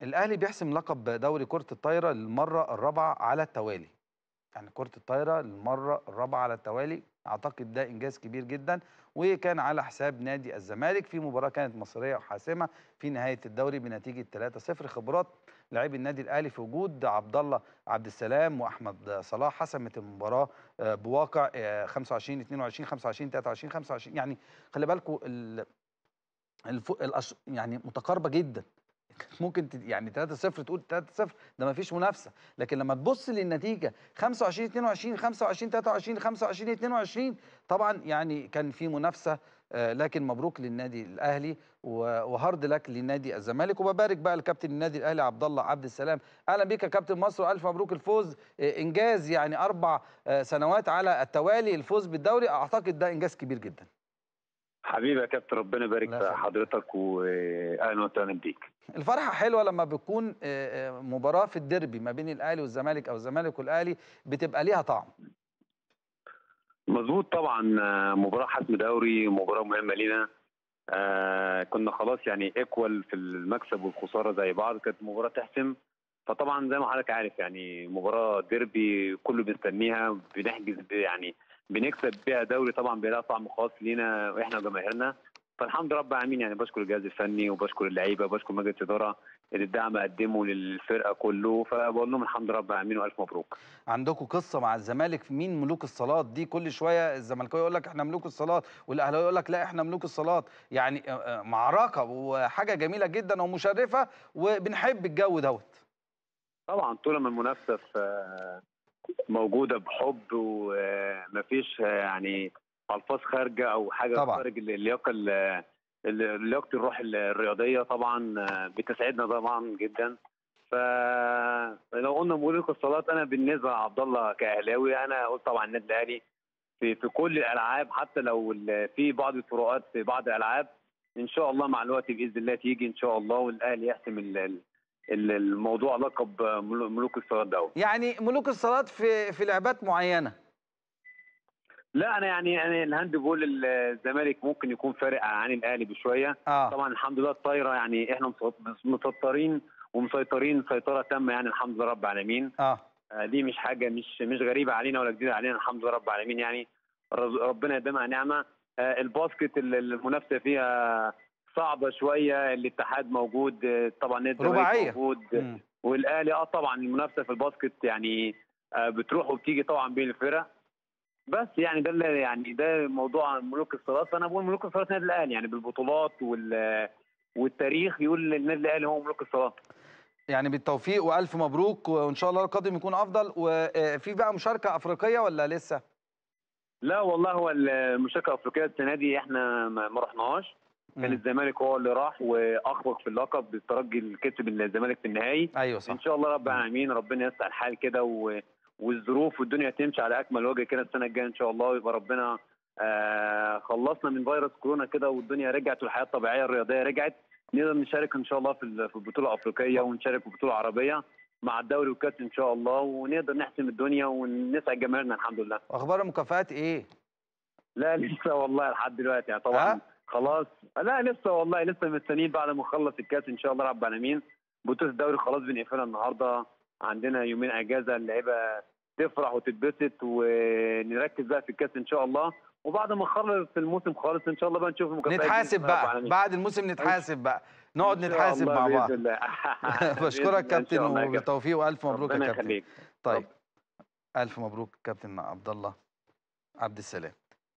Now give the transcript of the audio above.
الاهلي بيحسم لقب دوري كرة الطايرة للمرة الرابعة على التوالي. يعني كرة الطايرة للمرة الرابعة على التوالي، اعتقد ده انجاز كبير جدا، وكان على حساب نادي الزمالك في مباراة كانت مصيرية وحاسمة في نهاية الدوري بنتيجة 3-0. خبرات لاعبي النادي الاهلي في وجود عبد الله عبد السلام واحمد صلاح حسمت المباراة بواقع 25 22 25 23 25. يعني خلي بالكم يعني متقاربة جدا. ممكن يعني 3-0 تقول 3-0 ده ما فيش منافسه، لكن لما تبص للنتيجه 25 22 25 23 25 22 طبعا يعني كان في منافسه. لكن مبروك للنادي الاهلي وهارد لك لنادي الزمالك، وببارك بقى لكابتن النادي الاهلي عبد الله عبد السلام. اهلا بيك يا كابتن مصر والف مبروك الفوز. انجاز يعني 4 سنوات على التوالي الفوز بالدوري، اعتقد ده انجاز كبير جدا. حبيبي يا كابتن، ربنا يبارك الله في يخليك. حضرتك واهلا وسهلا بيك. الفرحة حلوة لما بتكون مباراة في الديربي ما بين الأهلي والزمالك أو الزمالك والأهلي، بتبقى ليها طعم. مظبوط طبعا. مباراه حسم دوري، مباراه مهمه لينا. كنا خلاص يعني ايكوال في المكسب والخساره زي بعض، كانت مباراه تحسم. فطبعا زي ما حضرتك عارف يعني مباراه ديربي كله بيستنيها، بنحجز يعني بنكسب بيها دوري، طبعا بيبقى لها طعم خاص لينا واحنا وجماهيرنا. فالحمد لله رب العالمين، يعني بشكر الجهاز الفني وبشكر اللعيبه وبشكر مجلس الاداره اللي الدعم قدمه للفرقه كله، فبقول لهم الحمد لله رب العالمين والف مبروك. عندكم قصة مع الزمالك في مين ملوك الصالات دي؟ كل شوية الزملكاوي يقول لك احنا ملوك الصالات، والأهلاوي يقول لك لا احنا ملوك الصالات. يعني معركة وحاجة جميلة جدا ومشرفة، وبنحب الجو دوت. طبعا طول ما المنافسه موجوده بحب ومفيش يعني الفاظ خارجه او حاجه طبعا. خارج اللياقه لياقه الروح الرياضيه، طبعا بتسعدنا طبعا جدا. فلو قلنا ملوك الصالات، انا بالنسبه لعبد الله كاهلاوي انا قلت طبعا النادي الاهلي في كل الالعاب، حتى لو في بعض الفروقات في بعض الالعاب ان شاء الله مع الوقت باذن الله تيجي ان شاء الله، والاهلي يحسم الموضوع لقب ملوك الصالات ده. يعني ملوك الصالات في لعبات معينة. لا انا يعني الهاند بول الزمالك ممكن يكون فارق عن الاهلي بشويه. طبعا الحمد لله الطايره يعني احنا مسيطرين ومسيطرين سيطره تامه، يعني الحمد لله رب العالمين. دي مش حاجه مش غريبه علينا ولا جديده علينا، الحمد لله رب العالمين. يعني ربنا يديمها نعمه. الباسكت المنافسه فيها صعبه شويه، الاتحاد موجود طبعا، نادي الزمالك موجود والاهلي طبعا المنافسه في الباسكت يعني بتروح وبتيجي طبعا بين الفرق. بس يعني ده اللي يعني ده موضوع ملوك الصالات. فانا بقول ملوك الصالات النادي الاهلي، يعني بالبطولات والتاريخ يقول النادي الاهلي هو ملوك الصالات. يعني بالتوفيق والف مبروك، وان شاء الله القادم يكون افضل. وفي بقى مشاركه افريقيه ولا لسه؟ لا والله، هو المشاركه الافريقيه السنه دي احنا ما رحناهاش. كان الزمالك هو اللي راح واخفق في اللقب بالترجي اللي كسب الزمالك في النهائي. ايوه صح. ان شاء الله رب العالمين ربنا يسع الحال كده والظروف والدنيا تمشي على اكمل وجه كده السنه الجايه ان شاء الله، ويبقى ربنا خلصنا من فيروس كورونا كده والدنيا رجعت والحياه الطبيعيه الرياضيه رجعت، نقدر نشارك ان شاء الله في البطوله الافريقيه ونشارك في البطوله العربيه مع الدوري والكاس ان شاء الله، ونقدر نحسم الدنيا ونسعد جماهيرنا الحمد لله. واخبار المكافآت ايه؟ لا لسه والله لحد دلوقتي يعني طبعا خلاص. لا لسه والله، لسه مستنيين بعد ما نخلص الكاس ان شاء الله رب العالمين. بطوله الدوري خلاص بنقفلها النهارده، عندنا يومين اجازه اللعيبه تفرح وتتبسط ونركز بقى في الكاس ان شاء الله، وبعد ما نخلص الموسم خالص ان شاء الله بقى نشوف المكافآت. نتحاسب بقى بعد الموسم، نتحاسب بقى، نقعد نتحاسب مع بعض. باذن الله. بشكرك كابتن وبالتوفيق والف مبروك يا كابتن. ربنا يخليك. طيب الف مبروك كابتن عبد الله عبد السلام.